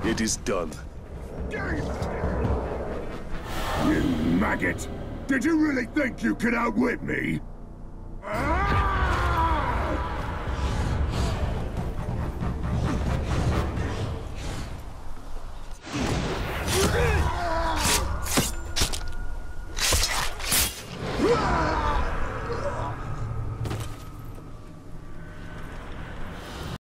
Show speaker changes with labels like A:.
A: It is done.
B: You maggot! Did you really think you could outwit me? Huh?